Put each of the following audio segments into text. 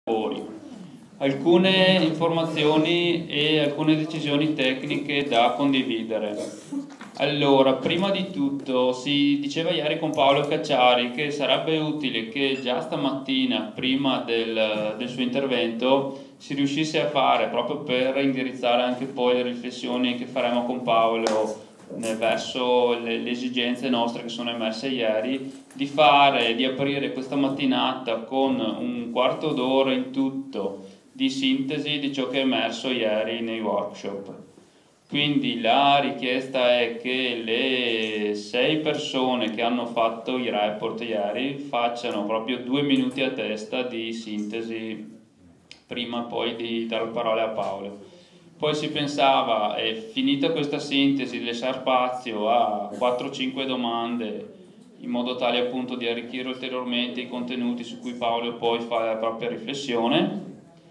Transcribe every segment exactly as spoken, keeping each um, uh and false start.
lavori. Alcune informazioni e alcune decisioni tecniche da condividere. Allora, prima di tutto si diceva ieri con Paolo Cacciari che sarebbe utile che già stamattina, prima del, del suo intervento, si riuscisse a fare, proprio per indirizzare anche poi le riflessioni che faremo con Paolo verso le, le esigenze nostre che sono emerse ieri, di fare, di aprire questa mattinata con un quarto d'ora in tutto di sintesi di ciò che è emerso ieri nei workshop. Quindi la richiesta è che le sei persone che hanno fatto i report ieri facciano proprio due minuti a testa di sintesi prima poi di dare la parola a Paolo. Poi si pensava, eh, finita questa sintesi, di lasciare spazio a quattro cinque domande in modo tale appunto di arricchire ulteriormente i contenuti su cui Paolo poi fa la propria riflessione.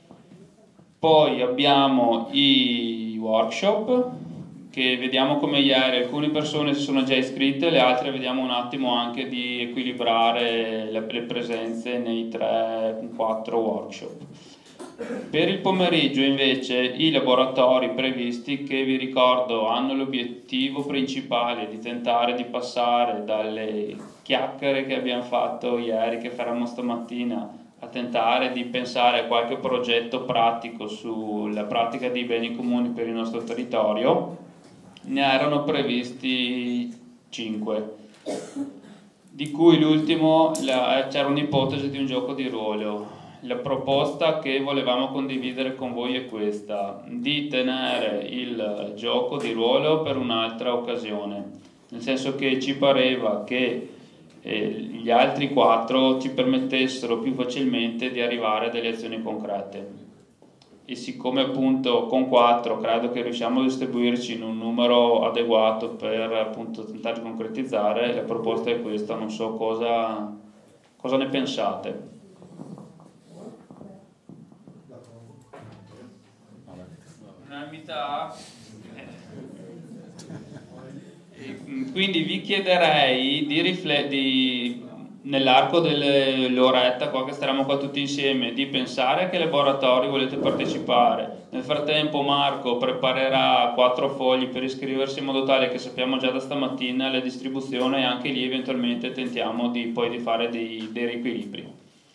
Poi abbiamo i workshop che vediamo come ieri alcune persone si sono già iscritte, le altre vediamo un attimo anche di equilibrare le, le presenze nei tre quattro workshop. Per il pomeriggio invece i laboratori previsti, che vi ricordo hanno l'obiettivo principale di tentare di passare dalle chiacchiere che abbiamo fatto ieri, che faremo stamattina, a tentare di pensare a qualche progetto pratico sulla pratica dei beni comuni per il nostro territorio, ne erano previsti cinque, di cui l'ultimo c'era un'ipotesi di un gioco di ruolo. La proposta che volevamo condividere con voi è questa: di tenere il gioco di ruolo per un'altra occasione, nel senso che ci pareva che eh, gli altri quattro ci permettessero più facilmente di arrivare a delle azioni concrete. E siccome appunto con quattro credo che riusciamo a distribuirci in un numero adeguato per appunto tentare di concretizzare, la proposta è questa, non so cosa, cosa ne pensate. Unanimità? Quindi vi chiederei di riflettere nell'arco dell'oretta qua che staremo qua tutti insieme, di pensare a che laboratori volete partecipare. Nel frattempo Marco preparerà quattro fogli per iscriversi in modo tale che sappiamo già da stamattina la distribuzione, e anche lì eventualmente tentiamo di, poi di fare dei, dei riequilibri.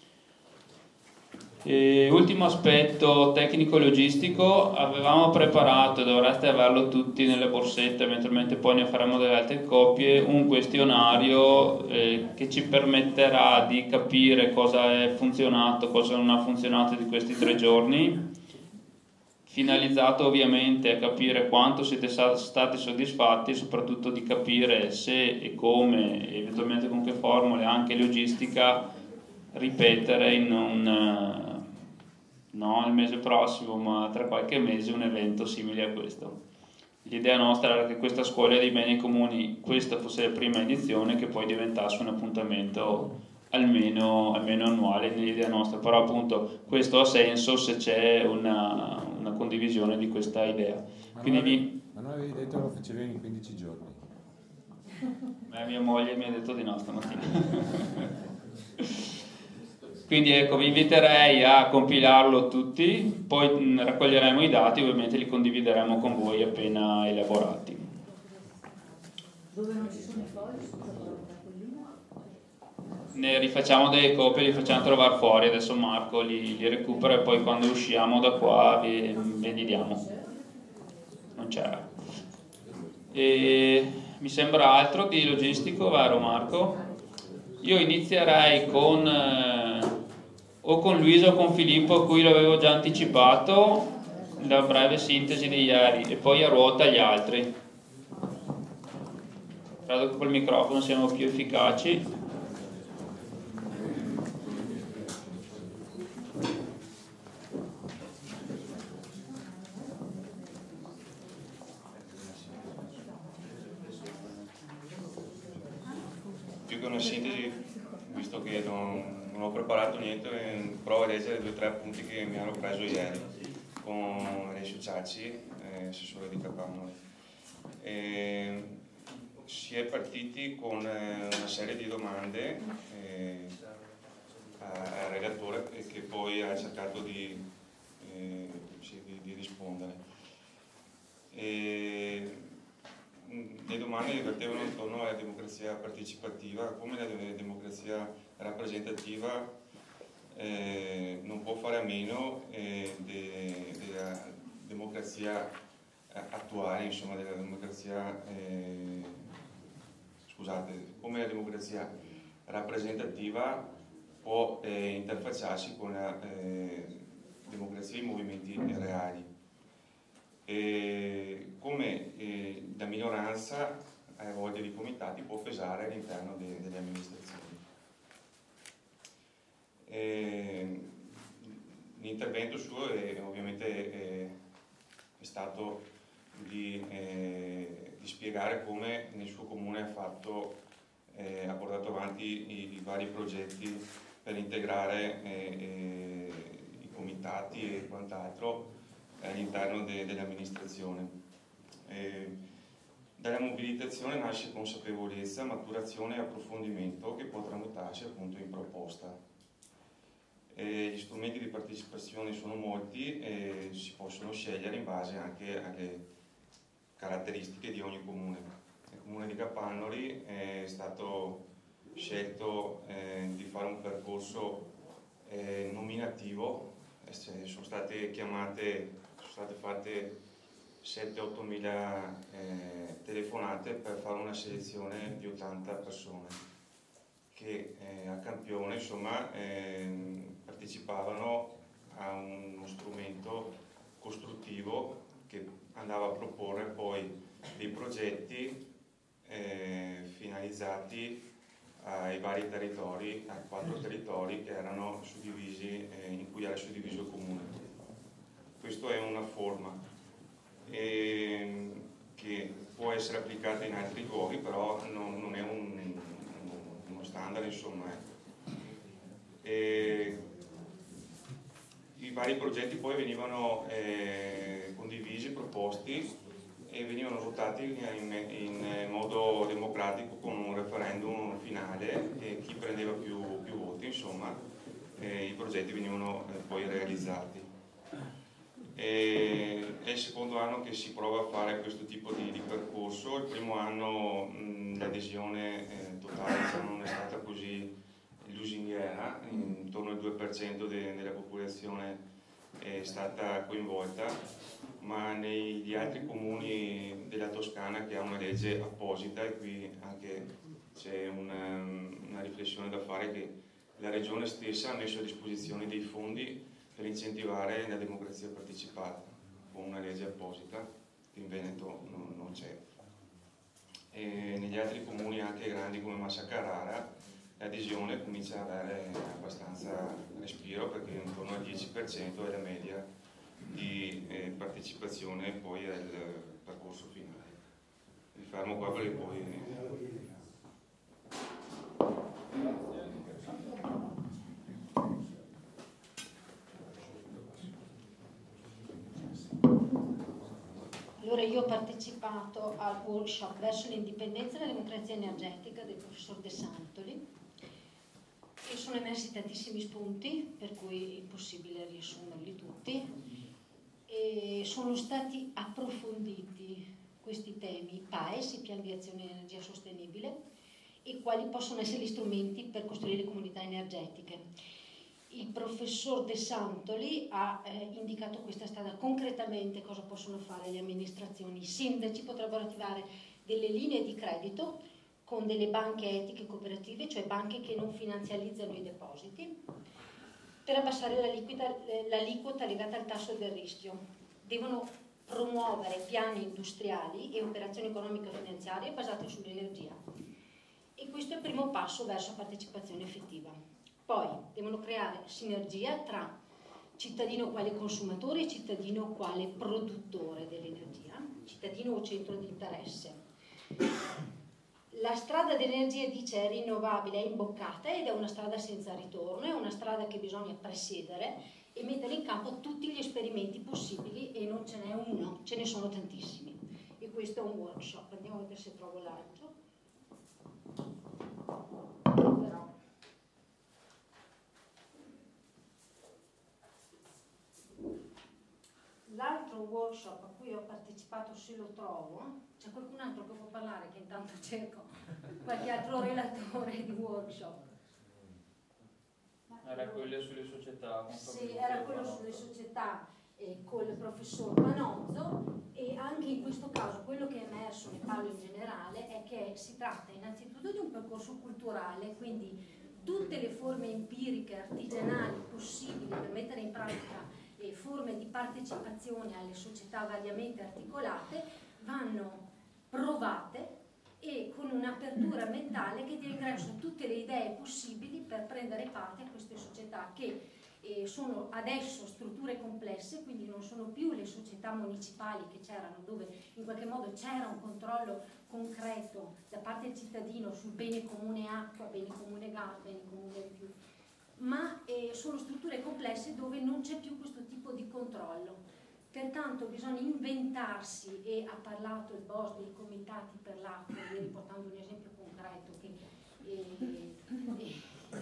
E ultimo aspetto tecnico-logistico, avevamo preparato, e dovreste averlo tutti nelle borsette, eventualmente poi ne faremo delle altre copie, un questionario eh, che ci permetterà di capire cosa è funzionato, cosa non ha funzionato di questi tre giorni, finalizzato ovviamente a capire quanto siete stati soddisfatti e soprattutto di capire se e come, eventualmente con che formule, anche logistica, ripetere in un... no il mese prossimo, ma tra qualche mese, un evento simile a questo. L'idea nostra era che questa scuola dei beni comuni, questa fosse la prima edizione, che poi diventasse un appuntamento almeno, almeno annuale nell'idea nostra, però appunto questo ha senso se c'è una, una condivisione di questa idea. Ma, Quindi non, vi... ma non avevi detto che lo facevi in quindici giorni? Beh, mia moglie mi ha detto di no stamattina. Quindi ecco, vi inviterei a compilarlo tutti, poi mh, raccoglieremo i dati, ovviamente li condivideremo con voi appena elaborati. Dove non ci sono i fogli? Ne rifacciamo delle copie, li facciamo trovare fuori, adesso Marco li, li recupera e poi quando usciamo da qua vi, ve li diamo. Non c'era. E mi sembra altro di logistico, vero Marco? Io inizierei con eh, o con Luisa o con Filippo, a cui l'avevo già anticipato la breve sintesi di ieri, e poi a ruota gli altri. Credo che col microfono siamo più efficaci. Più che una sintesi, visto che non, non ho preparato niente, provo a leggere due o tre punti che mi hanno preso ieri con Alessio Ciacci, eh, assessore di Capannoli. E si è partiti con eh, una serie di domande eh, al relatore e che poi ha cercato di, eh, sì, di, di rispondere. E, le domande vertevano intorno alla democrazia partecipativa, come la democrazia rappresentativa eh, non può fare a meno eh, de, della democrazia attuale, insomma della democrazia, eh, scusate, come la democrazia rappresentativa può eh, interfacciarsi con la eh, democrazia in movimenti reali. E come eh, la minoranza a volte di comitati può pesare all'interno de, delle amministrazioni. L'intervento suo è, ovviamente è, è stato di, eh, di spiegare come nel suo comune ha, fatto, eh, ha portato avanti i, i vari progetti per integrare eh, eh, i comitati e quant'altro all'interno de, dell'amministrazione. Eh, dalla mobilitazione nasce consapevolezza, maturazione e approfondimento che può tramutarsi appunto in proposta. Eh, gli strumenti di partecipazione sono molti e si possono scegliere in base anche alle caratteristiche di ogni comune. Il comune di Capannori è stato scelto eh, di fare un percorso eh, nominativo, sono state chiamate, sono state fatte sette otto mila eh, telefonate per fare una selezione di ottanta persone che eh, a campione insomma eh, partecipavano a uno strumento costruttivo che andava a proporre poi dei progetti eh, finalizzati ai vari territori, ai quattro territori che erano suddivisi, eh, in cui era suddiviso il comune. Questa è una forma eh, che può essere applicata in altri luoghi, però non, non è un, uno standard, insomma. E i vari progetti poi venivano eh, condivisi, proposti e venivano votati in, in modo democratico con un referendum finale e chi prendeva più, più voti, insomma, eh, i progetti venivano eh, poi realizzati. E, è il secondo anno che si prova a fare questo tipo di, di percorso. Il primo anno l'adesione eh, totale diciamo, non è stata così lusinghiera, intorno al due per cento de, della popolazione è stata coinvolta, ma negli altri comuni della Toscana che ha una legge apposita, e qui anche c'è una, una riflessione da fare, che la regione stessa ha messo a disposizione dei fondi per incentivare la democrazia partecipata con una legge apposita che in Veneto non, non c'è. E negli altri comuni anche grandi come Massa Carrara l'adesione comincia ad avere abbastanza respiro, perché intorno al dieci per cento è la media di eh, partecipazione poi al percorso finale. Mi fermo qua perché poi... Allora io ho partecipato al workshop verso l'indipendenza e la democrazia energetica del professor De Santoli e sono emersi tantissimi spunti, per cui è impossibile riassumerli tutti, e sono stati approfonditi questi temi, P A E S, i piani di azione in energia sostenibile, e quali possono essere gli strumenti per costruire comunità energetiche. Il professor De Santoli ha eh, indicato questa strada. Concretamente cosa possono fare le amministrazioni? I sindaci potrebbero attivare delle linee di credito con delle banche etiche cooperative, cioè banche che non finanzializzano i depositi, per abbassare l'aliquota legata al tasso del rischio. Devono promuovere piani industriali e operazioni economico-finanziarie basate sull'energia. E questo è il primo passo verso la partecipazione effettiva. Poi devono creare sinergia tra cittadino quale consumatore e cittadino quale produttore dell'energia, cittadino o centro di interesse. La strada dell'energia, dice, è rinnovabile, è imboccata ed è una strada senza ritorno, è una strada che bisogna presiedere e mettere in campo tutti gli esperimenti possibili, e non ce n'è uno, ce ne sono tantissimi. E questo è un workshop. Andiamo a vedere se trovo l'altro. Però altro workshop a cui ho partecipato, se lo trovo, c'è qualcun altro che può parlare, che intanto cerco qualche altro relatore di workshop. Era quello sulle società. Sì, era quello sulle società eh, col professor Panozzo, e anche in questo caso quello che è emerso, ne parlo in generale, è che si tratta innanzitutto di un percorso culturale, quindi tutte le forme empiriche, artigianali possibili per mettere in pratica eh, forme di partecipazione alle società variamente articolate vanno provate, e con un'apertura mentale che dia ingresso a tutte le idee possibili per prendere parte a queste società che eh, sono adesso strutture complesse, quindi non sono più le società municipali che c'erano, dove in qualche modo c'era un controllo concreto da parte del cittadino sul bene comune acqua, bene comune gas, bene comune rifiuti, ma eh, sono strutture complesse dove non c'è più questo tipo di controllo. Pertanto bisogna inventarsi, e ha parlato il boss dei comitati per l'acqua, ieri portando un esempio concreto che eh, eh,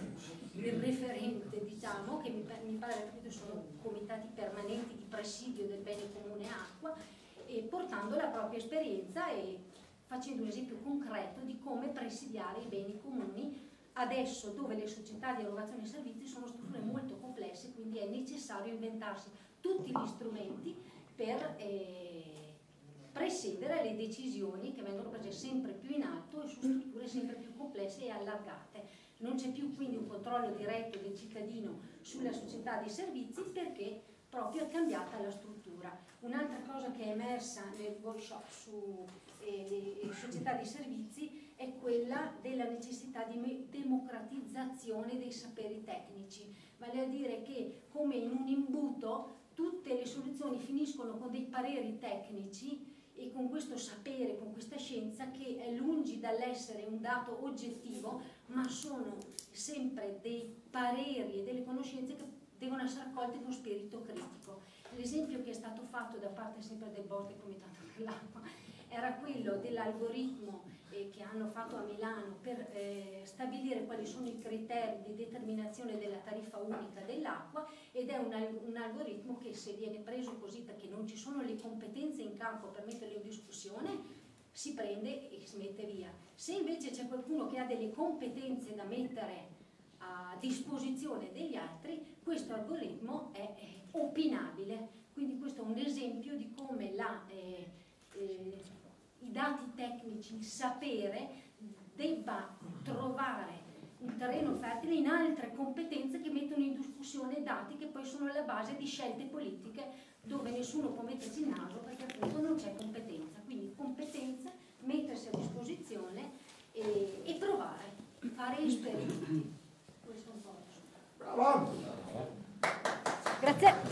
il referente, diciamo, che mi, mi pare che sono comitati permanenti di presidio del bene comune acqua, e portando la propria esperienza e facendo un esempio concreto di come presidiare i beni comuni adesso, dove le società di erogazione dei servizi sono strutture molto complesse, quindi è necessario inventarsi tutti gli strumenti per eh, presiedere le decisioni che vengono prese sempre più in alto e su strutture sempre più complesse e allargate. Non c'è più quindi un controllo diretto del cittadino sulla società dei servizi, perché proprio è cambiata la struttura. Un'altra cosa che è emersa nel workshop sulle eh, società di servizi è quella della necessità di democratizzazione dei saperi tecnici, vale a dire che, come in un imbuto, tutte le soluzioni finiscono con dei pareri tecnici e con questo sapere, con questa scienza che è lungi dall'essere un dato oggettivo, ma sono sempre dei pareri e delle conoscenze che devono essere accolte con spirito critico. L'esempio che è stato fatto da parte sempre del board del Comitato per l'Acqua era quello dell'algoritmo eh, che hanno fatto a Milano per eh, stabilire quali sono i criteri di determinazione della tariffa unica dell'acqua, ed è un, un algoritmo che, se viene preso così perché non ci sono le competenze in campo per metterlo in discussione, si prende e si mette via. Se invece c'è qualcuno che ha delle competenze da mettere a disposizione degli altri, questo algoritmo è, è opinabile. Quindi questo è un esempio di come la, eh, eh, i dati tecnici, il sapere debba trovare un terreno fertile in altre competenze che mettono in discussione dati che poi sono alla base di scelte politiche dove nessuno può mettersi il naso perché appunto non c'è competenza. Quindi competenza, mettersi a disposizione e, e provare, fare esperimenti. Questo è un po'. Bravo! Grazie.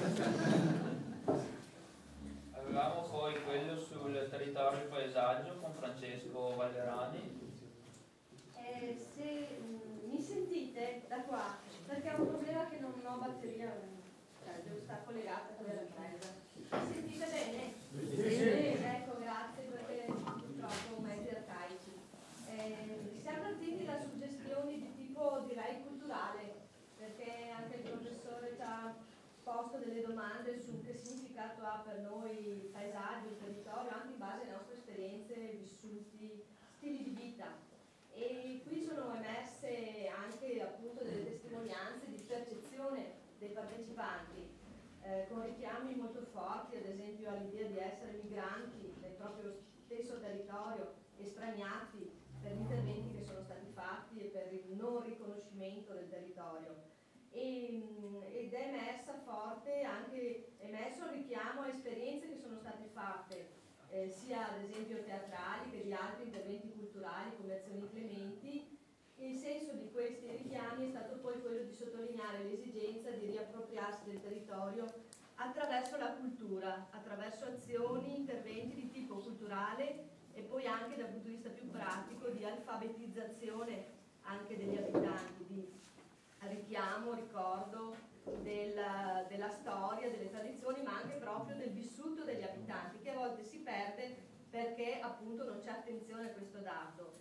Avevamo poi quello sul territorio e paesaggio con Francesco Vallerani. Eh, se mh, mi sentite da qua, perché ho un problema che non ho batteria, cioè devo stare collegata con la presa. Mi sentite bene? Sì, sì. Ecco, grazie, perché purtroppo mezzi arcaici. Eh, siamo partiti da suggestioni di tipo, direi, culturale, perché anche il professore ci ha posto delle domande su che significato ha per noi il paesaggio, il territorio, anche in base alle nostre esperienze, vissuti, stili di vita. E qui sono emerse anche appunto delle testimonianze di percezione dei partecipanti, eh, con richiami molto forti, ad esempio all'idea di essere migranti nel proprio stesso territorio, estraniati per gli interventi che sono stati fatti e per il non riconoscimento del territorio. E, ed è emersa forte anche, è emerso il richiamo a esperienze che sono state fatte, eh, sia ad esempio teatrali che di altri interventi culturali come azioni inclementi. Il senso di questi richiami è stato poi quello di sottolineare l'esigenza di riappropriarsi del territorio attraverso la cultura, attraverso azioni, interventi di tipo culturale e poi anche dal punto di vista più pratico di alfabetizzazione anche degli abitanti, di richiamo, ricordo della, della storia, delle tradizioni, ma anche proprio del vissuto degli abitanti, che a volte si perde perché appunto non c'è attenzione a questo dato.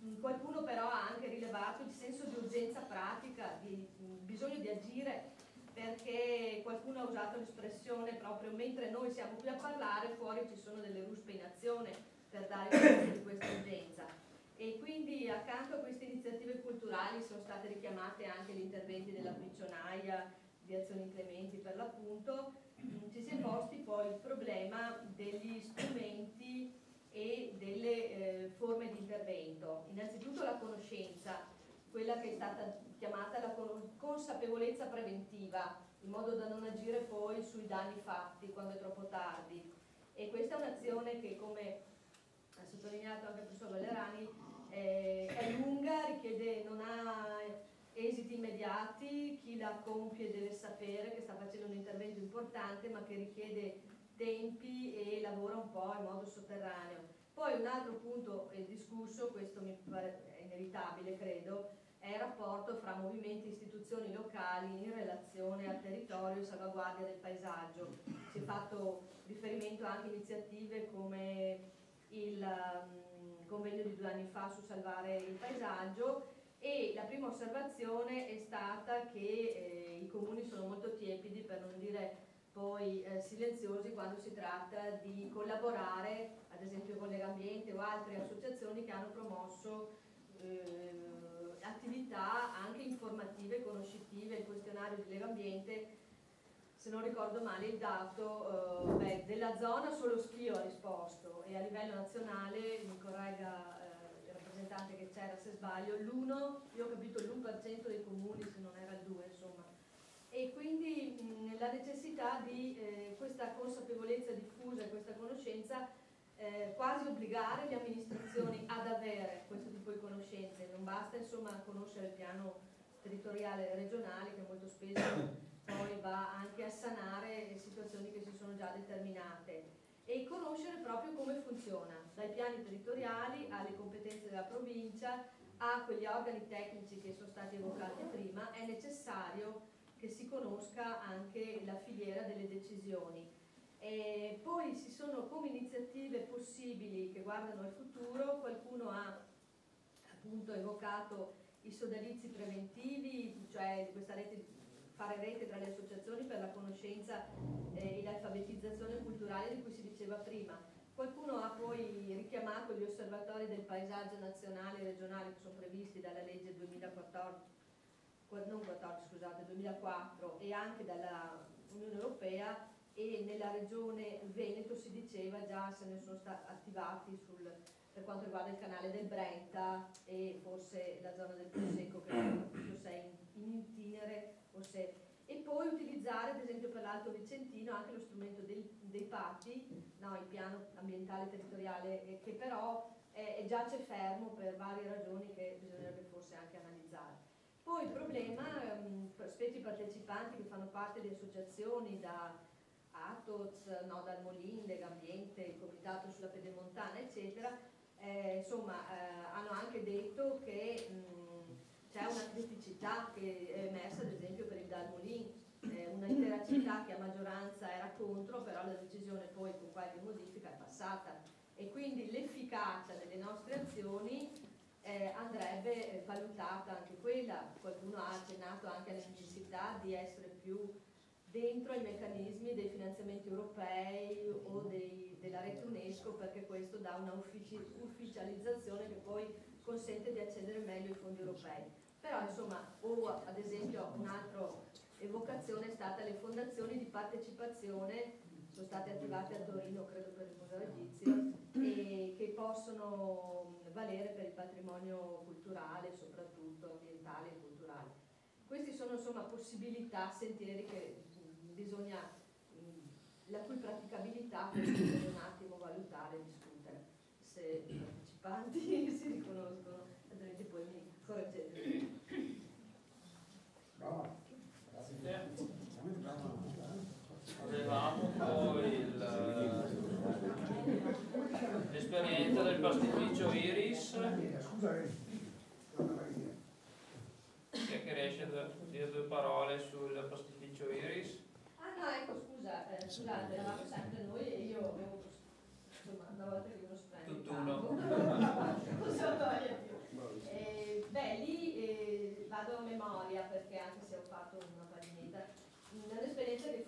Qualcuno però ha anche rilevato il senso di urgenza pratica, di bisogno di agire perché qualcuno ha usato l'espressione proprio mentre noi siamo qui a parlare, fuori ci sono delle ruspe in azione per dare conto di questa urgenza. E quindi accanto a queste iniziative culturali sono state richiamate anche gli interventi della Piccionaia, di Azioni Inclementi per l'appunto. Ci si è posti poi il problema degli strumenti e delle eh, forme di intervento. Innanzitutto la conoscenza, quella che è stata chiamata la consapevolezza preventiva, in modo da non agire poi sui danni fatti quando è troppo tardi. E questa è un'azione che, come ha sottolineato anche il professor Ballerani, eh, è lunga, richiede, non ha esiti immediati, chi la compie deve sapere che sta facendo un intervento importante, ma che richiede tempi e lavora un po' in modo sotterraneo. Poi un altro punto è discusso, questo mi pare è inevitabile credo, è il rapporto fra movimenti e istituzioni locali in relazione al territorio e salvaguardia del paesaggio. Si è fatto riferimento anche a iniziative come il um, convegno di due anni fa su salvare il paesaggio, e la prima osservazione è stata che eh, i comuni sono molto tiepidi, per non dire poi eh, silenziosi, quando si tratta di collaborare ad esempio con Legambiente o altre associazioni che hanno promosso eh, attività anche informative e conoscitive. Il questionario di Legambiente, se non ricordo male il dato, eh, beh, della zona solo Schio ha risposto, e a livello nazionale, mi corregga eh, il rappresentante che c'era se sbaglio, l'uno, io ho capito l'uno per cento dei comuni, se non era il due, insomma. E quindi mh, la necessità di eh, questa consapevolezza diffusa e questa conoscenza, eh, quasi obbligare le amministrazioni ad avere questo tipo di conoscenze. Non basta insomma conoscere il piano territoriale regionale, che molto spesso poi va anche a sanare situazioni che si sono già determinate, e conoscere proprio come funziona, dai piani territoriali alle competenze della provincia a quegli organi tecnici che sono stati evocati prima. È necessario che si conosca anche la filiera delle decisioni. E poi ci sono come iniziative possibili che guardano al futuro. Qualcuno ha appunto evocato i sodalizi preventivi, cioè questa rete, fare rete tra le associazioni per la conoscenza eh, e l'alfabetizzazione culturale di cui si diceva prima. Qualcuno ha poi richiamato gli osservatori del paesaggio nazionale e regionale che sono previsti dalla legge duemilaquattordici, non quattordici, scusate, duemilaquattro, e anche dalla Unione Europea, e nella regione Veneto si diceva già se ne sono stati attivati sul, per quanto riguarda il canale del Brenta e forse la zona del Prosecco, che non so se è in, in itinere o se... E poi utilizzare ad esempio per l'Alto Vicentino anche lo strumento del, dei patti, no, il piano ambientale territoriale, eh, che però eh, giace fermo per varie ragioni che bisognerebbe forse anche analizzare. Poi il problema, um, specie i partecipanti che fanno parte di associazioni, da Atoz, no, dal Molin, Legambiente, il Comitato sulla Pedemontana, eccetera, eh, insomma, eh, hanno anche detto che c'è una criticità che è emersa ad esempio per il Dal Molin, eh, un'intera città che a maggioranza era contro, però la decisione poi con qualche modifica è passata, e quindi l'efficacia delle nostre azioni Eh, andrebbe valutata anche quella. Qualcuno ha accennato anche alla necessità di essere più dentro ai meccanismi dei finanziamenti europei o dei, della rete UNESCO, perché questo dà una uffici, ufficializzazione che poi consente di accedere meglio ai fondi europei. Però insomma, o ad esempio un'altra evocazione è stata le fondazioni di partecipazione, sono state attivate a Torino, credo per il Museo Egizio, e che possono valere per il patrimonio culturale, soprattutto ambientale e culturale. Queste sono insomma possibilità, sentieri che bisogna, la cui praticabilità bisogna un attimo valutare e discutere, se i partecipanti si riconoscono, altrimenti poi mi correggete. Brava. Grazie. Avevamo poi l'esperienza del pasticcio Iris, che riesce a dire due parole sul pasticcio Iris. Ah no, ecco, scusa, eh, scusate, eravamo sempre noi e io avevo, insomma, una volta che uno sprende Tutt'uno. non so togliere più. Eh, beh, lì eh, vado a memoria, perché anche se ho fatto una paginetta,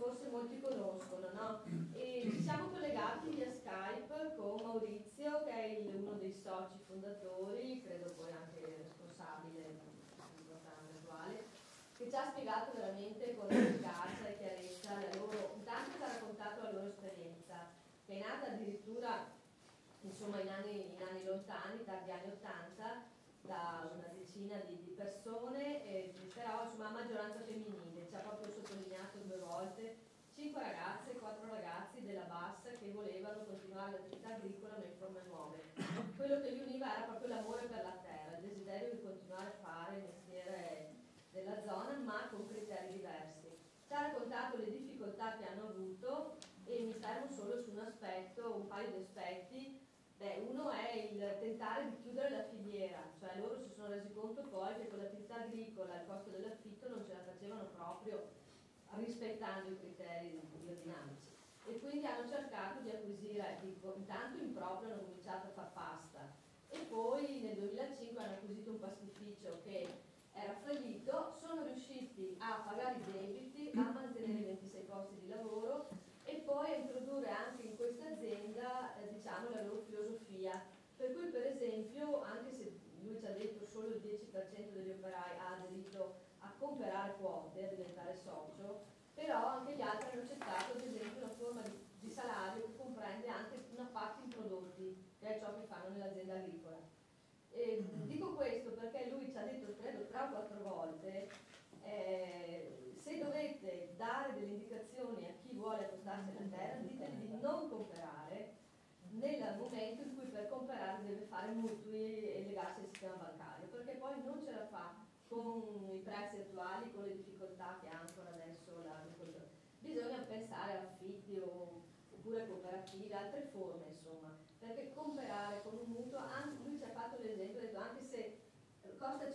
forse molti conoscono, no? E ci siamo collegati via Skype con Maurizio, che è il, uno dei soci fondatori, credo poi anche responsabile attuale, che ci ha spiegato veramente con efficacia e chiarezza la loro, intanto ci ha raccontato la loro esperienza, che è nata addirittura insomma in anni, in anni lontani, tardi anni ottanta, da una decina di, di persone, eh, però insomma a maggioranza femminile. Ci ha proprio sottolineato due volte cinque ragazze e quattro ragazzi della Bassa che volevano continuare l'attività agricola ma in forme nuove. Quello che li univa era proprio l'amore per la terra, il desiderio di continuare a fare il mestiere della zona ma con criteri diversi. Ci ha raccontato le difficoltà che hanno avuto e mi fermo solo su un aspetto, un paio di aspetti. Beh, uno è il tentare di chiudere la filiera, cioè loro si sono resi conto poi che con l'attività agricola il costo dell'affitto non ce la facevano proprio rispettando i criteri biodinamici e quindi hanno cercato di acquisire, dico, intanto in proprio hanno cominciato a far pasta e poi nel duemilacinque hanno acquisito un pastificio che era fallito, sono riusciti a pagare i debiti, a mantenere i ventisei posti di lavoro e poi a introdurre anche in questa azienda eh, diciamo la loro filosofia, per cui per esempio anche se lui ci ha detto solo il dieci per cento degli operai ha aderito a comprare quote, a diventare socio, però anche gli altri hanno accettato ad esempio una forma di, di salario che comprende anche una parte in prodotti, che è ciò che fanno nell'azienda agricola. E dico questo perché lui ci ha detto credo tre o quattro volte eh, se dovete dare delle indicazioni a chi vuole accostarsi alla terra diteli di non comprare nel momento in cui per comprare deve fare mutui e legarsi al sistema bancario, perché poi non ce la fa con i prezzi attuali, con le difficoltà che ha ancora adesso l'agricoltura. Bisogna pensare a affitti o, oppure cooperative, altre forme insomma, perché comprare con un mutuo, anche, lui ci ha fatto l'esempio, ha detto anche se costa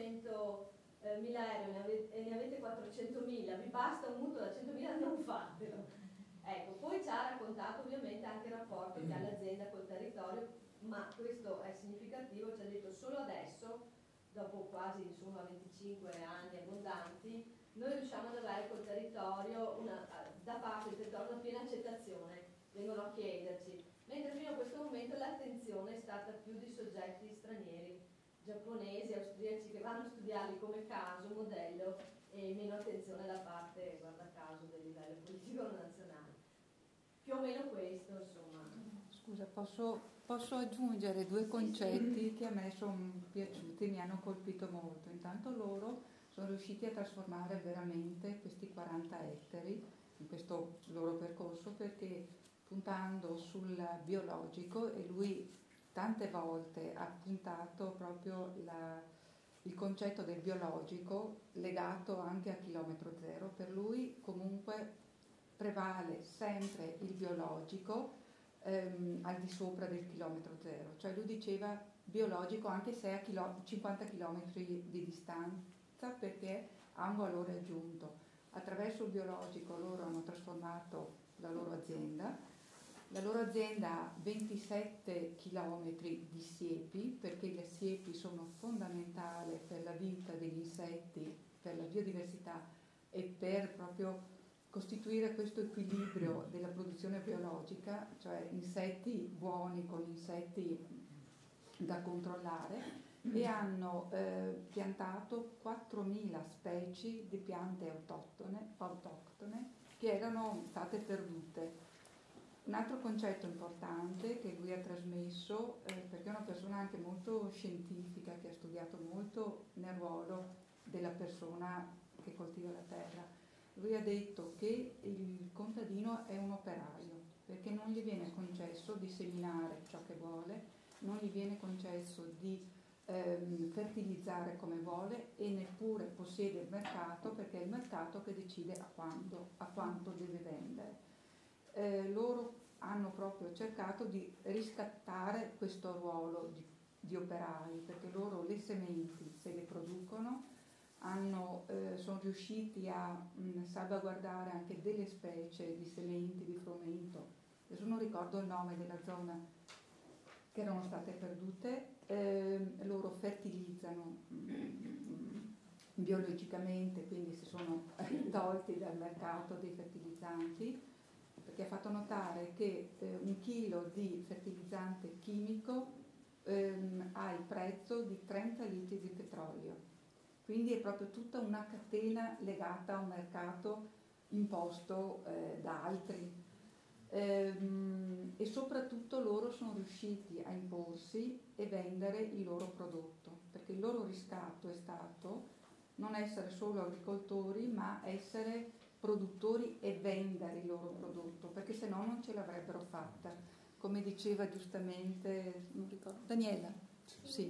cinquecentomila euro e ne avete quattrocentomila, vi basta un mutuo da centomila, non fatelo. Ecco, poi ci ha raccontato ovviamente anche il rapporto che ha l'azienda col territorio, ma questo è significativo, ci ha detto solo adesso, dopo quasi insomma venticinque anni abbondanti, noi riusciamo ad avere col territorio una, da parte del territorio una piena accettazione, vengono a chiederci, mentre fino a questo momento l'attenzione è stata più di soggetti stranieri, giapponesi, austriaci che vanno a studiarli come caso, modello e meno attenzione da parte, guarda caso, del livello politico nazionale. Più o meno questo, insomma. Scusa, posso, posso aggiungere due concetti che a me sono piaciuti, mi hanno colpito molto. Intanto loro sono riusciti a trasformare veramente questi quaranta ettari in questo loro percorso perché puntando sul biologico, e lui tante volte ha puntato proprio la, il concetto del biologico legato anche a chilometro zero, per lui comunque prevale sempre il biologico ehm, al di sopra del chilometro zero, cioè lui diceva biologico anche se è a chilo- cinquanta chilometri di distanza perché ha un valore aggiunto. Attraverso il biologico loro hanno trasformato la loro azienda. La loro azienda ha ventisette chilometri di siepi perché le siepi sono fondamentali per la vita degli insetti, per la biodiversità e per proprio costituire questo equilibrio della produzione biologica, cioè insetti buoni con insetti da controllare, e hanno eh, piantato quattromila specie di piante autoctone, autoctone che erano state perdute. Un altro concetto importante che lui ha trasmesso, eh, perché è una persona anche molto scientifica, che ha studiato molto nel ruolo della persona che coltiva la terra, lui ha detto che il contadino è un operaio, perché non gli viene concesso di seminare ciò che vuole, non gli viene concesso di ehm, fertilizzare come vuole e neppure possiede il mercato, perché è il mercato che decide a, quando, a quanto deve vendere. Eh, loro hanno proprio cercato di riscattare questo ruolo di, di operai, perché loro le sementi se le producono, hanno, eh, sono riusciti a mh, salvaguardare anche delle specie di sementi di frumento, adesso non ricordo il nome della zona, che erano state perdute. Eh, loro fertilizzano mh, biologicamente, quindi si sono tolti dal mercato dei fertilizzanti, perché ha fatto notare che eh, un chilo di fertilizzante chimico ehm, ha il prezzo di trenta litri di petrolio. Quindi è proprio tutta una catena legata a un mercato imposto eh, da altri. Ehm, e soprattutto loro sono riusciti a imporsi e vendere il loro prodotto, perché il loro riscatto è stato non essere solo agricoltori, ma essere produttori e vendere il loro prodotto, perché se no non ce l'avrebbero fatta. Come diceva giustamente, non ricordo, Daniela, sì.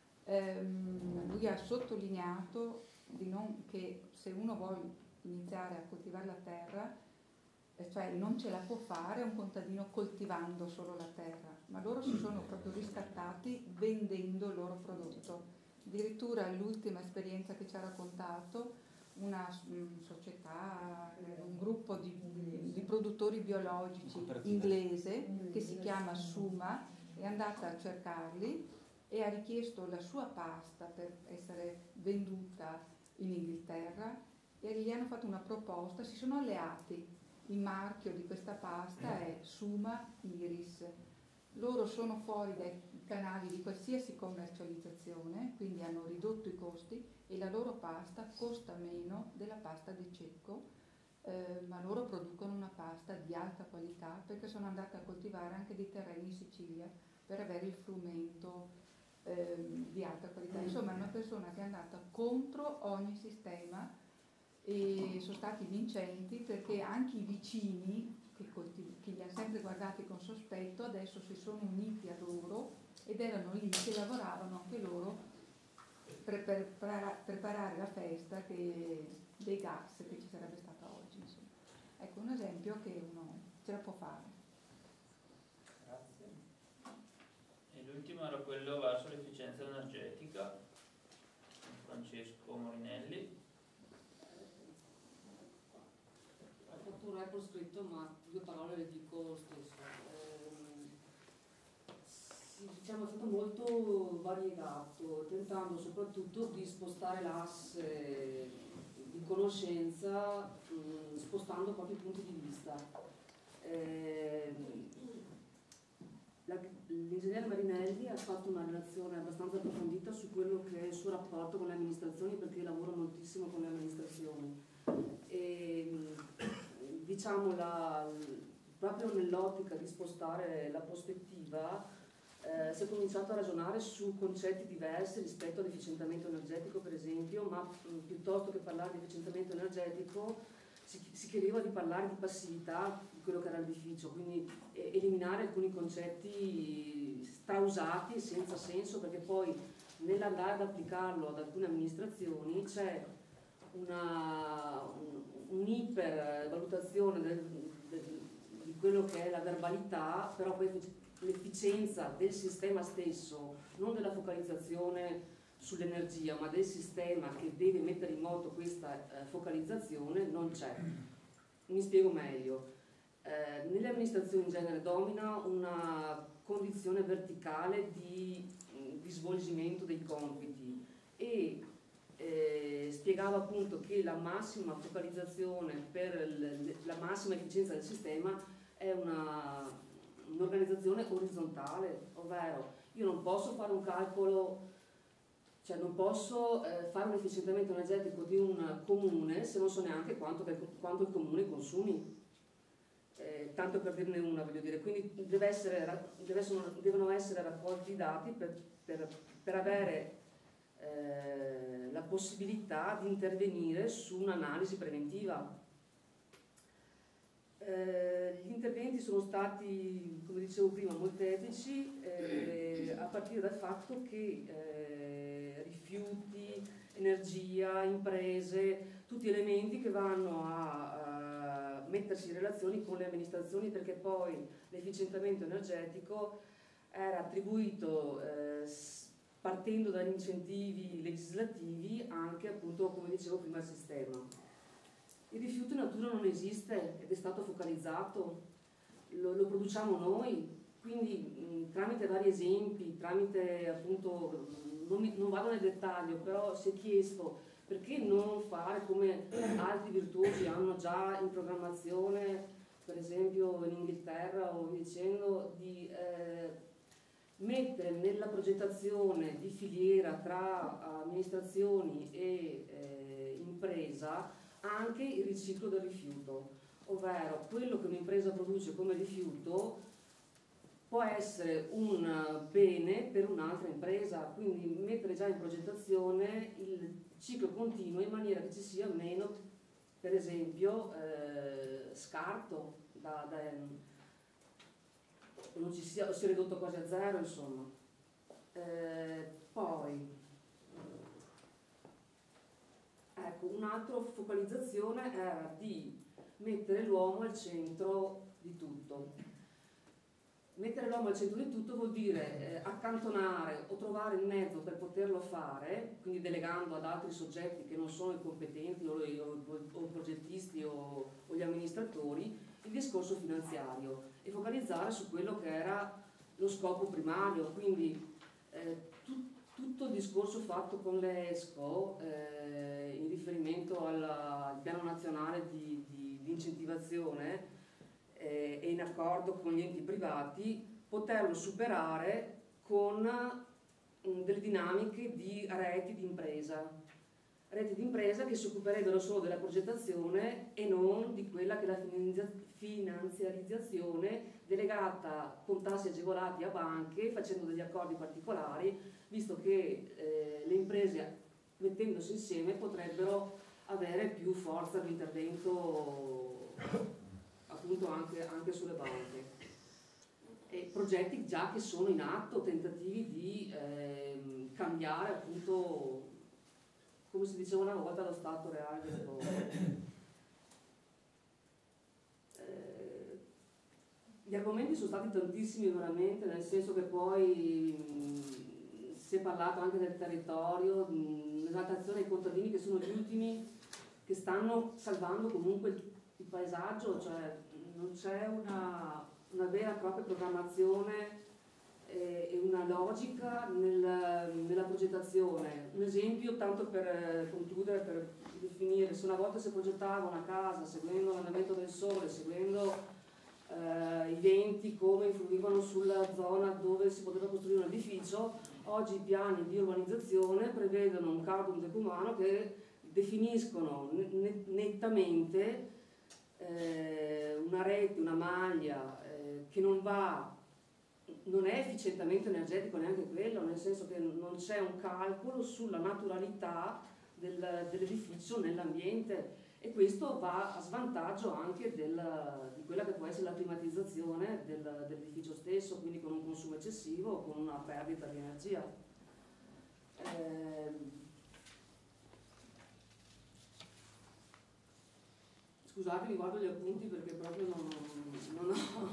Ehm, lui ha sottolineato di non, che se uno vuole iniziare a coltivare la terra, eh, cioè non ce la può fare un contadino coltivando solo la terra, ma loro si sono proprio riscattati vendendo il loro prodotto. Addirittura l'ultima esperienza che ci ha raccontato, una um, società, un gruppo di, di produttori biologici inglese che si chiama Suma, è andata a cercarli e ha richiesto la sua pasta per essere venduta in Inghilterra e gli hanno fatto una proposta, si sono alleati. Il marchio di questa pasta è Suma Iris. Loro sono fuori dai canali di qualsiasi commercializzazione, quindi hanno ridotto i costi e la loro pasta costa meno della pasta di cecco, eh, ma loro producono una pasta di alta qualità perché sono andate a coltivare anche dei terreni in Sicilia per avere il frumento eh, di alta qualità. Insomma, è una persona che è andata contro ogni sistema e sono stati vincenti perché anche i vicini che, che li hanno sempre guardati con sospetto adesso si sono uniti a loro ed erano lì che lavoravano anche loro per, per, per preparare la festa che, dei gas che ci sarebbe stata oggi, insomma. Ecco un esempio che uno ce la può fare. Grazie. E l'ultimo era quello verso l'efficienza energetica, Francesco Morinelli. Ho fatto un report scritto, ma due parole le dico stesso. Ehm, sì, diciamo, è stato molto variegato, tentando soprattutto di spostare l'asse di conoscenza, mh, spostando proprio i punti di vista. Ehm, L'ingegnere Marinelli ha fatto una relazione abbastanza approfondita su quello che è il suo rapporto con le amministrazioni, perché lavora moltissimo con le amministrazioni. E, diciamo, la, proprio nell'ottica di spostare la prospettiva, eh, si è cominciato a ragionare su concetti diversi rispetto all'efficientamento energetico, per esempio, ma mh, piuttosto che parlare di efficientamento energetico si, si chiedeva di parlare di passività di quello che era l'edificio, quindi eh, eliminare alcuni concetti strausati e senza senso, perché poi nell'andare ad applicarlo ad alcune amministrazioni c'è una un, un'ipervalutazione del, del, di quello che è la verbalità, però poi l'efficienza del sistema stesso, non della focalizzazione sull'energia, ma del sistema che deve mettere in moto questa eh, focalizzazione, non c'è. Mi spiego meglio. Eh, nelle amministrazioni in genere domina una condizione verticale di, di svolgimento dei compiti e eh, spiegava appunto che la massima focalizzazione per l, la massima efficienza del sistema è una, un'organizzazione orizzontale, ovvero io non posso fare un calcolo, cioè non posso eh, fare un efficientamento energetico di un comune se non so neanche quanto, quanto il comune consumi. Eh, tanto per dirne una, voglio dire, quindi deve essere, deve essere, devono essere raccolti i dati per, per, per avere eh, la possibilità di intervenire su un'analisi preventiva. Eh, gli interventi sono stati, come dicevo prima, molteplici, eh, a partire dal fatto che eh, rifiuti, energia, imprese, tutti elementi che vanno a, a mettersi in relazione con le amministrazioni, perché poi l'efficientamento energetico era attribuito eh, partendo dagli incentivi legislativi anche, appunto, come dicevo prima, al sistema. Il rifiuto in natura non esiste ed è stato focalizzato, lo, lo produciamo noi, quindi mh, tramite vari esempi, tramite appunto, non, mi, non vado nel dettaglio, però si è chiesto Perché non fare come altri virtuosi hanno già in programmazione, per esempio in Inghilterra o dicendo, di eh, mettere nella progettazione di filiera tra amministrazioni e eh, impresa anche il riciclo del rifiuto, ovvero quello che un'impresa produce come rifiuto può essere un bene per un'altra impresa, quindi mettere già in progettazione il ciclo continuo in maniera che ci sia meno, per esempio, eh, scarto, da, da, non ci sia, sia ridotto quasi a zero, insomma. Eh, poi, ecco, un'altra focalizzazione era di mettere l'uomo al centro di tutto. Mettere l'uomo al centro di tutto vuol dire eh, accantonare o trovare il mezzo per poterlo fare, quindi delegando ad altri soggetti che non sono i competenti o, o, o progettisti o, o gli amministratori, il discorso finanziario e focalizzare su quello che era lo scopo primario, quindi eh, tu, tutto il discorso fatto con l'ESCO eh, in riferimento al, al piano nazionale di, di, di incentivazione e in accordo con gli enti privati, poterlo superare con mh, delle dinamiche di reti di impresa, reti di impresa che si occuperebbero solo della progettazione e non di quella che è la finanziarizzazione delegata con tassi agevolati a banche, facendo degli accordi particolari, visto che eh, le imprese mettendosi insieme potrebbero avere più forza di intervento appunto anche, anche sulle banche. E progetti già che sono in atto, tentativi di eh, cambiare appunto, come si diceva una volta, lo stato reale delle cose. Eh, gli argomenti sono stati tantissimi veramente, nel senso che poi mh, si è parlato anche del territorio, l'esaltazione ai contadini che sono gli ultimi che stanno salvando comunque il, il paesaggio, cioè non c'è una, una vera e propria programmazione e, e una logica nel, nella progettazione. Un esempio, tanto per concludere, per definire, se una volta si progettava una casa seguendo l'andamento del sole, seguendo eh, i venti come influivano sulla zona dove si poteva costruire un edificio, oggi i piani di urbanizzazione prevedono un cardum decumano che definiscono nettamente eh, una rete, una maglia eh, che non va, non è efficientamento energetico neanche quello, nel senso che non c'è un calcolo sulla naturalità del, dell'edificio nell'ambiente, e questo va a svantaggio anche del, di quella che può essere la climatizzazione del, dell'edificio stesso, quindi con un consumo eccessivo o con una perdita di energia. Eh, Scusate, mi guardo gli appunti perché proprio non, non ho...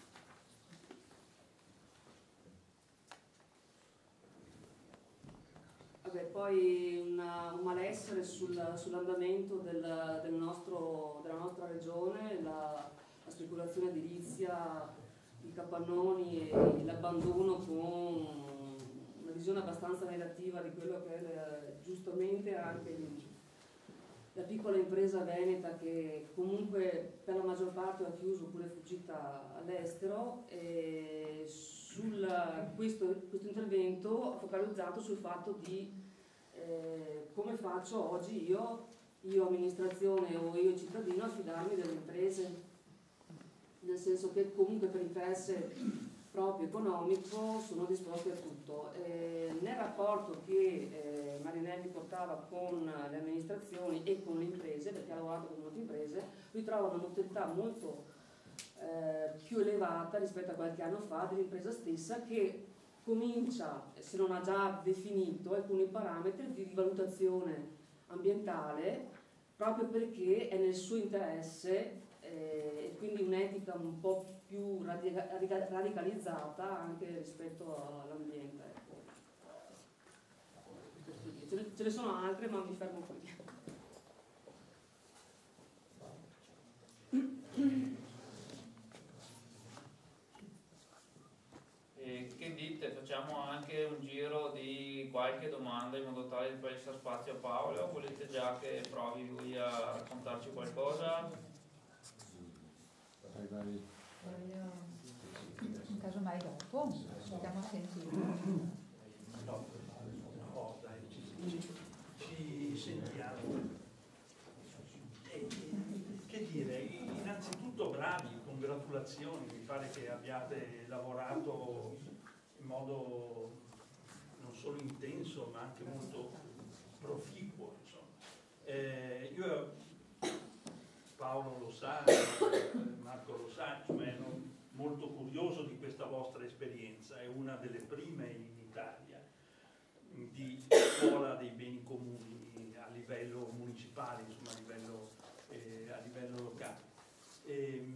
Vabbè, poi una, un malessere sul, sull'andamento del, del nostro, della nostra regione, la, la speculazione edilizia, i capannoni e l'abbandono con una visione abbastanza negativa di quello che è le, giustamente anche il, la piccola impresa veneta, che comunque per la maggior parte ha chiuso oppure è fuggita all'estero. E sul, questo, questo intervento ha focalizzato sul fatto di eh, come faccio oggi io, io amministrazione o io cittadino, a fidarmi delle imprese, nel senso che comunque per interesse proprio economico sono disposti a tutto. Eh, nel rapporto che eh, Marinelli portava con le amministrazioni e con le imprese, perché ha lavorato con molte imprese, lui trova una notorietà molto eh, più elevata rispetto a qualche anno fa dell'impresa stessa, che comincia, se non ha già definito, alcuni parametri di valutazione ambientale, proprio perché è nel suo interesse, e quindi un'etica un po' più radicalizzata anche rispetto all'ambiente. Ecco. Ce ne sono altre, ma mi fermo qui. E che dite? Facciamo anche un giro di qualche domanda in modo tale di poi lasciare spazio a Paolo, o volete già che provi lui a raccontarci qualcosa? Vai, vai. In caso mai dopo, stiamo a sentire. No, no, dai, ci, ci sentiamo. E, che dire, innanzitutto bravi, congratulazioni, mi pare che abbiate lavorato in modo non solo intenso ma anche molto proficuo, insomma. Eh, io, Paolo lo sa, Marco lo sa, insomma, ero molto curioso di questa vostra esperienza, è una delle prime in Italia di scuola dei beni comuni a livello municipale, insomma a livello, eh, a livello locale. E,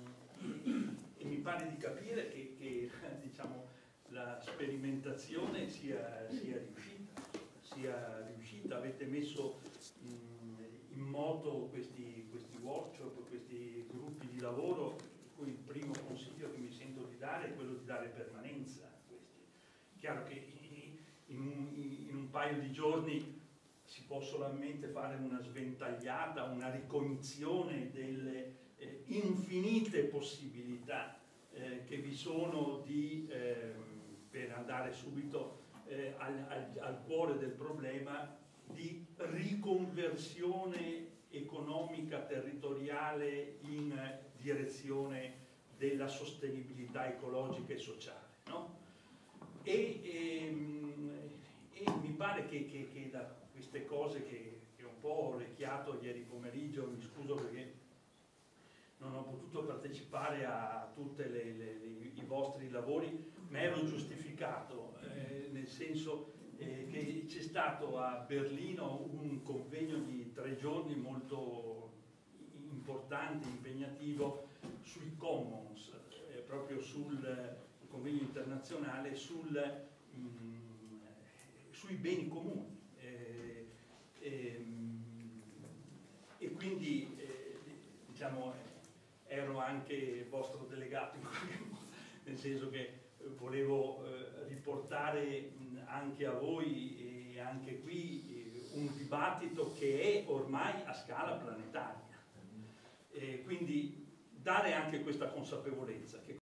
e mi pare di capire che, che diciamo, la sperimentazione sia, sia riuscita, sia riuscita, avete messo in, in moto questi, questi workshop, questi gruppi di lavoro, cui il primo consiglio che mi sento di dare è quello di dare permanenza a questi. Chiaro che in un, in un paio di giorni si può solamente fare una sventagliata, una ricognizione delle eh, infinite possibilità eh, che vi sono di, eh, per andare subito eh, al, al, al cuore del problema, di riconversione economica territoriale in direzione della sostenibilità ecologica e sociale, no? E, e, e mi pare che, che, che da queste cose che, che un po' ho orecchiato ieri pomeriggio, mi scuso perché non ho potuto partecipare a tutti i vostri lavori, ma ero giustificato, eh, nel senso eh, che c'è stato a Berlino un convegno di tre giorni molto importante, impegnativo, sui commons, eh, proprio sul convegno internazionale sul, mh, sui beni comuni. Eh, eh, e quindi eh, diciamo, ero anche vostro delegato in qualche modo, nel senso che volevo eh, riportare anche a voi e anche qui eh, un dibattito che è ormai a scala planetaria. E quindi dare anche questa consapevolezza che